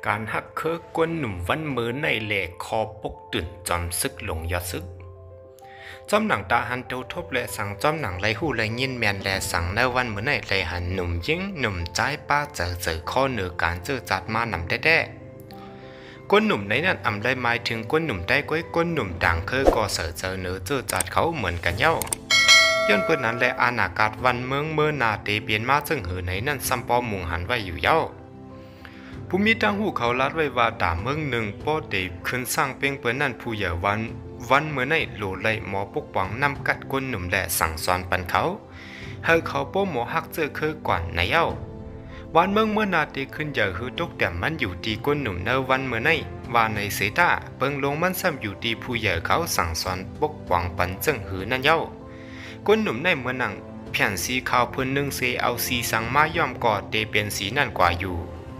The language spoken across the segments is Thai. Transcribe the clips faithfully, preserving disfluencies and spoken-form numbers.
การหักเคิกกวนหนุ่มวันมือในเหล็กคอปกตื่นจอมซึกหลงยอดซึกจอมหนังตาหันเต้าทบและสั่งจอมหนังไรหูไรยินแมนและสั่งในวันมือในไรหันหนุ่มยิ่งหนุ่มใจป้าเจอเจอข้อเหนือการเจอจัดมานำได้แด้กวนหนุ่มในนั้นอำได้หมายถึงกวนหนุ่มได้ก้อยกวนหนุ่มต่างเคยก่อเสือเจอเนื้อเจอจัดเขาเหมือนกันเย้าย้อนเพื่อนนั้นและอาณาการวันเมืองเมื่อนาเตเปลี่ยนมาซึ่งหือในนั้นซัมปอมุงหันไว้อยู่เย้าผู้มีตั้งหูเขาลัดไว้ว่าตาเมืองหนึ่งป้อเตขึ้นสร้างเปียงเปิ้นนั่นผู้ใหญ่วันวันเมื่อในโหลไลหมอปกป้องนำกัดก้นหนุ่มและสั่งสอนปันเขาให้เขาป้อหมอฮักเจอคือก่อนในเย้าวันเมืองเมื่อนาเตขึ้นใหญ่คือตกแต่มันอยู่ที่ก้นหนุ่มเนวันเมื่อในว่าในเสตาเปิงลงมันซ้ำอยู่ที่ผู้ใหญ่เขาสั่งสอนปกป้องปันจึงหือนั่นเย้าก้นหนุ่มในเมื่อนังเพียนสีขาวเพิ่นนึ่งเสเอาสีสังมาย่อมก่อเตเป็นสีนั่นกว่าอยู่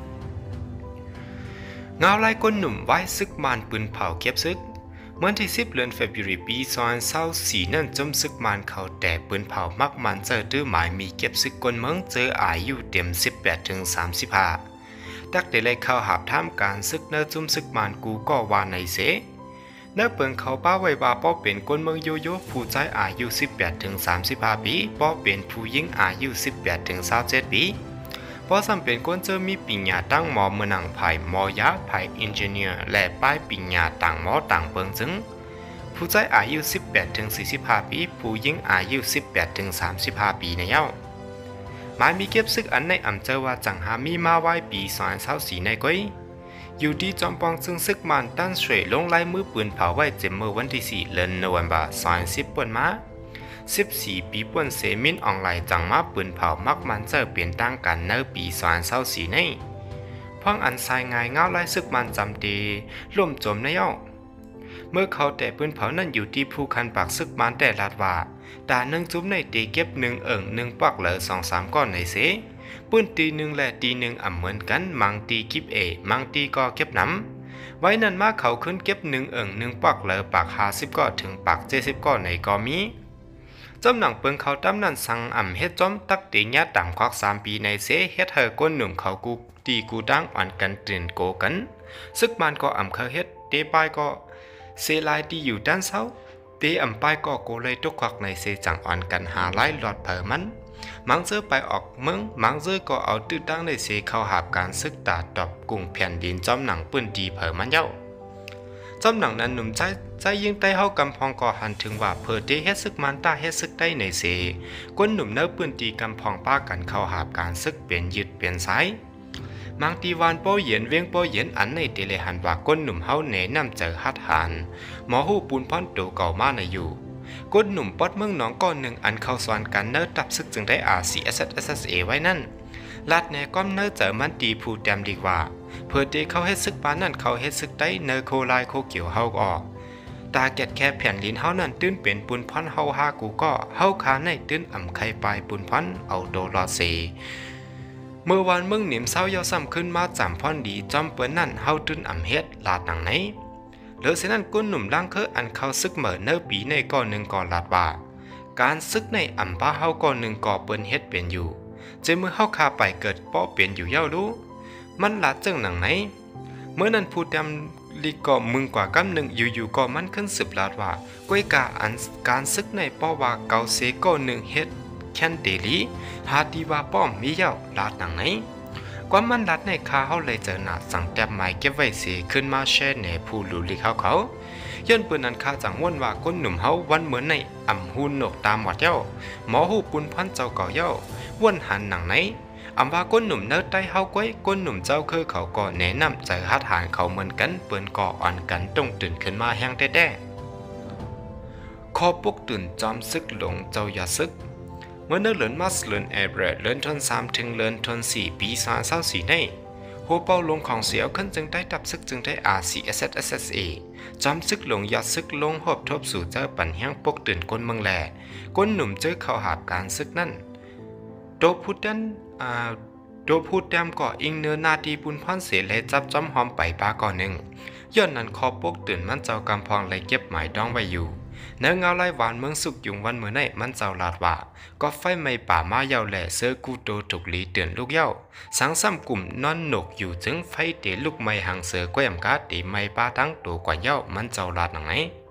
เงาไล่ก้นหนุ่มไว้ซึกมานปืนเผาเก็บซึกเมื่อที่สิบเดือนเฟบรุปีสองเศร้าสีนั่นจมซึกมานเขาแต่ปืนเผามักมันเจอดื้อหมายมีเก็บซึกก้นเมืองเจออายุเต็มสิบแปดถึงสามสิบห้าตักแต่เลยเข้าหาบท่ามการซึกเนื้อจุมซึกมานกูก็ว่าในเสเนื้อเปิงเขาป้าไว้ว่าป้อเป็นก้นเมืองโยโย่ผู้ใจอายุสิบแปดถึงสามสิบห้าปีป้อเป็นผู้หญิงอายุสิบแปดถึงยี่สิบเจ็ดปีเพราะสำเป็นคนเจอมีปริญญาตั้งหมอเมืองหนังไผ่หมอยาไผ่อินเจเนียร์และป้ายปริญญาต่างหมอต่างเปิงจึงผู้ใจอายุสิบแปดถึงสี่สิบห้าปีผู้หญิงอายุสิบแปดถึงสามสิบห้าปีในเย้าหมายมีเก็บซึกอันในอำเจอว่าจังหามีมาไว้ปีสองเศร้าสี่ในก้อยอยู่ที่จอมปองซึ่งซึกมันตั้นเฉยลงลายมือปืนเผาไว้เจ็มเมื่อวันที่สี่เดือนโนเวมเบอร์สองสิบป่วนมาสิบสี่ปีป่วนเซมินออนไลน์จังมาปืนเผามักมันเจอเปลี่ยนตั้งกันในปีสองเศร้าสี่ในพ่องอันทรายง่ายเงาลายซึกมันจำดีร่วมจมในเย้าเมื่อเขาแต่ปืนเผานั่นอยู่ที่ภูคันปากซึกมันแต่ลาดว่าตาหนึ่งจุ้มในตีเก็บหนึ่งเอิ่งหนึ่งปักเหลือสองสามก้อนในเสปืนตีหนึ่งและตีหนึ่งอ่ำเหมือนกันมังตีกิบเอมังตีก็เก็บน้ำไว้นั่นมาเขาขึ้นเก็บหนึ่งเอิ่งหนึ่งปักเหลือปากห้าสิบก้อนถึงปากเจ็ดสิบก้อนในก็มีจอมหนังเปิงเขาตั้มนั่นสั่งอ่ำเฮ็ดจอมตักตีญาต่างควักสามปีในเสเฮ็ดเธอก้นหนุ่มเขากูตีกูดังอ่อนกันตื่นโกกันซึกมันก็อ่ำเขาเฮ็ดเตปายก็เซลายที่อยู่ด้านเสาเตอ่ำปายก็โกเลยตกควักในเสจังอ่อนกันหาไล่หลอดเผอมันมังเจอไปออกเมืองมังเจอก็เอาตื้อตั้งในเสเข้าหาบการศึกตาตอบกุ้งแผ่นดินจอมหนังปืนดีเผอมันเย้าจอมหนังนั้นหนุ่มใจใจยิงใต้เฮากำพองก่อหันถึงว่าเพอเตเฮ็ดซึกมันตาเฮ็ดซึกได้ในเสก้นหนุ่มเนื้อปืนตีกำพองป้ากันเข้าหาบการซึกเปลี่ยนยึดเปลี่ยนสายมังตีวานโป้เย็นเวียงโป้เย็นอันในเตเลหันว่าก้นหนุ่มเฮาแหนนำเจอฮัดหันหมอหูปูนพอนโตเก่ามาในอยู่ก้นหนุ่มปอดเมืองหนองก้อนหนึ่งอันเข้าสอนกันเนื้อตับซึกจึงได้อาซีเอสเอสเอไว้นั่นลาดแนก้อมเนื้อเจอมันตีผู้แต้มดีกว่าเพื่อเตเขาเฮ็ดซึกปานนั่นเขาเฮ็ดซึกได้เนื้อโคลายโคเกี่ยวเฮาออกตาแกดแค่แผ่นลิ้นเฮานั่นตื้นเป็นปุนพันเฮาฮากูก็เฮาขาในตื้นอ่ำไข่ปลายปุนพันเอาโดรอเซเมื่อวานเมืองหนิมเศร้าเยาซ้ำขึ้นมาจำพอนดีจอมเปิ้นนั่นเฮาตื้นอ่ำเฮ็ดลาดหนังไหนเหลือเส้นนั้นก้นหนุ่มล่างเคออันเข้าซึกเหมือเนื้อปีในก่อนหนึ่งก่อนลาดว่าการซึกในอ่ำป้าเฮาก่อนหนึ่งก่อเปิ้นเฮ็ดเป็นอยู่เจมือเฮาคาไปเกิดป้อเปลี่ยนอยู่เย้ารู้มันลาดจังหนังไหนเมื่อนั้นผู้ดำลีก่อมึงกว่ากำหนึ่งอยู่ๆก็มันขึ้นสืบลาดว่าก้อยกาอันการซึกในป้อว่าเกาเซก่อนหนึ่งเฮ็ดแค่นเดลีหาดีว่าป้อมมีเย้าลาดหนังไหนความมันรัดในคาเขาเลยเจอหนาสั่งแต้มไม้เก็บไว้สีขึ้นมาแช่ในผู้หลุลิเขาเขาย้อนปืนนั้นคาจังว่นว่าก้นหนุ่มเฮาวันเหมือนในอ่ำหูนกตามหมดเย้าหมอหูปุนพันเจ้าเก่าเย้าว่นหันหนังไหนอำว่าก้นหนุ่มเนื้อใต้เฮาก้อยก้นหนุ่มเจ้าคือเขาก็แนะนำใจฮัดหานเขาเหมือนกันปืนก่ออ่อนกันต้องตื่นขึ้นมาแห้งแท้ๆคอปกตื่นจอมซึกหลงเจ้ายาซึกเมื่อเนื้อเหลือนมาสเลือนแอร์เบรดเลือนทนสามถึงเลือนทนสี่ปีสามเศร้าสี่ในหัวเป้าลงของเสียวขึ้นจึงได้ดับซึกจึงได้อาซีเอสเอสเอสเอจอมซึกหลงยาซึกลงหอบทบสู่เจ้าปั่นแห้งปกตื่นก้นเมืองแหล่ก้นหนุ่มเจอเข้าหาบการซึกนั่นโดพุดดันอ่าโดพูดแดมก่ออิงเนื้อนาทีปุนพอนเสียเลยจับจอมหอมไปปาก่อนหนึ่งย้อนนั้นคอปกตื่นมันเจ้ากำพองเลยเก็บหมายดองไว้อยู่เนื้อเงาไล่หวานเมืองสุกยุงวันเมื่อไหนมันเจ้าลาดว่าก็ไฟไม่ป่ามาเยาแหล่เสือกูโตถูกลีเตือนลูกเย้าสังซ้ำกลุ่มนอนหนกอยู่ถึงไฟเตะลูกไม้หางเสือแก้มกาตีไม้ป้าทั้งตัวกว่าเย้ามันเจ้าลาดหนังไหน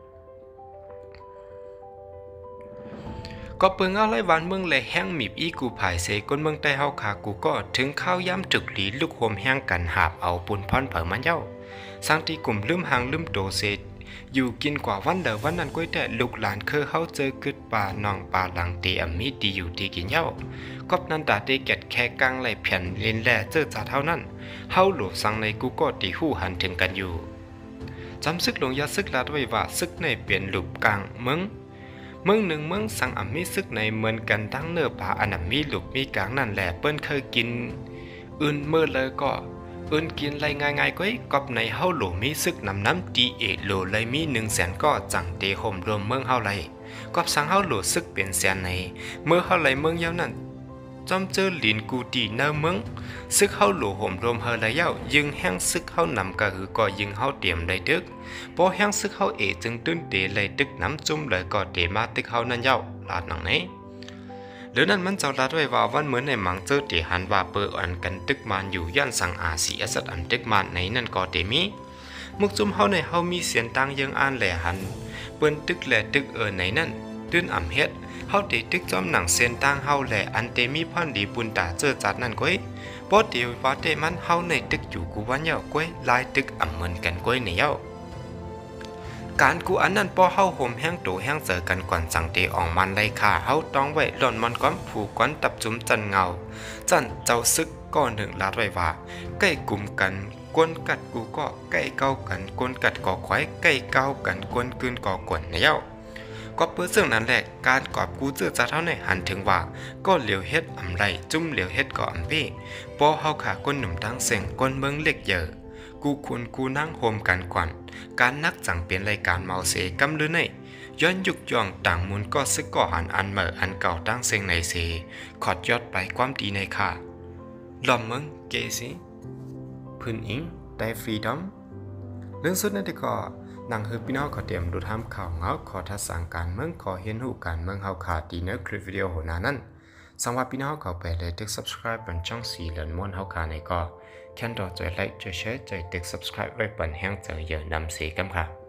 ก็เปิงเอาไล่หวานเมืองเลยแห้งมีบอีกูผายเสก้นเมืองใต้เฮาขากูก็ถึงข้าวย้ำจึกหลีลูกโฮมแห้งกันหาบเอาปุ่นพรเผอมันเย้าสังที่กลุ่มลืมหางลืมโตเสดอยู่กินกว่าวันเดอวันนั้นก้อยแต่ลูกหลานเคยเขาเจอกึดป่านองป่าหลังเตียมีดีอยู่ดีกินเย้ากบนั้นตาได้เก็ดแค่กังไหลแผ่นเลนแหล่เจอจ่าเท่านั้นเฮาหลบสังในกูก็ตีหู้หันถึงกันอยู่จำซึกหลวงยาซึกลาดไว้ว่าซึกในเปลี่ยนหลุบกลางเมืองเมืองหนึ่งเมืองสังอ่ำมีซึกในเหมือนกันทั้งเนื้อป่าอันนั้นมีหลุบมีกลางนั่นแหละเปิ้นเคยกินอื่นเมื่อเลยก็อื่นกินไรง่ายๆก้อยกอบในเฮาหลวมีซึกนำน้ำตีเอโลเลยมีหนึ่งแสนก็จังเตห่มรวมเมืองเฮาไรกอบสังเฮาหลวซึกเป็นแสนในเมื่อเฮาไรเมืองยาวนั้นจอมเจอหลินกูตีเนอเมืองซึกเฮาหลวห่มรวมเฮาไรเย้ายึงแห้งซึกเฮานำกะหือก็ยึงเฮาเตรียมได้ตึกพอแห้งซึกเฮาเอจึงตื้นเตเลยตึกน้ำจุ่มเลยก็เตมาตึกเฮานั่นเย้าลาดหนังไหนหรือนั้นมันเจ้าลาดไว้ว่าวันเหมือนในหมังเจอเตหันว่าเปิดอันกันตึกมันอยู่ย่านสังอาสีอสัตอันตึกมันในนั่นก็เตมีมุกจุ่มเฮาในเฮามีเสียงตังยังอ่านแหล่หันเปิ้นตึกแหล่ตึกเออในนั่นตื้นอ่ำเฮ็ดเฮาเตตึกจอมหนังเส้นตังเฮาแหล่อันเตมีพันดีปุนตาเจอจัดนั่นก้อยบ่เดียวว่าเตมันเฮาในตึกอยู่กูวันเย้าก้อยลายตึกอ่ำเหมือนกันก้อยในเย้าการกูอันนั้นป้อเฮาห่มแห้งโตแห้งเจอกันก่อนสังเตออกมันไล่ข่าเฮาต้องไว้หล่นมันก้อนผูกก้อนตับจุ้มจันเงาจันเจ้าซึกก้อนหนึ่งลาดไว้ว่าใกล้กลุ่มกันกวนกัดกูก็ใกล้เก้ากันกวนกัดก่อควายใกล้เก้ากันกวนกืนก่อกวนในเย้าก็เพื่อซึ่งนั้นแหละการกอบกูเจอจะเท่าในหันถึงว่าก็เหลียวเฮ็ดอำไรจุ่มเหลียวเฮ็ดก็อำเป้ป้อเฮาขาก้นหนุ่มทั้งเสียงก้นเมืองเล็กเยอะกูคุณกูนั่งโฮมกันก่อนการนักจังเปลี่ยนรายการเมาเสกำลือในย้อนยุกย่องต่างมุนก็ซึกก่อหันอันเหม่ออันเก่าตั้งเสียงในเสขอดยอดไปความดีในค่ะหล่อมมึงเกสิพื้นอิงได้ฟรีดอมเรื่องสุดนั่นก็นางเฮอพี่น้องขอเตรียมดูทำข่าวเงาขอทัศน์การเมืองขอเห็นหูการเมืองเฮาขาดดีเนื้อคลิปวิดีโอหัวหน้านั้นสำหรับพี่น้องขอไปเลยตึก subscribe เป็นช่องสีเหลืองม้วนเฮาขาในก็แค่ดอใจไลค์ใจแชร์ใจตึก subscribe ไว้ปั่นแห้งใจเยอะนำเสียกันค่ะ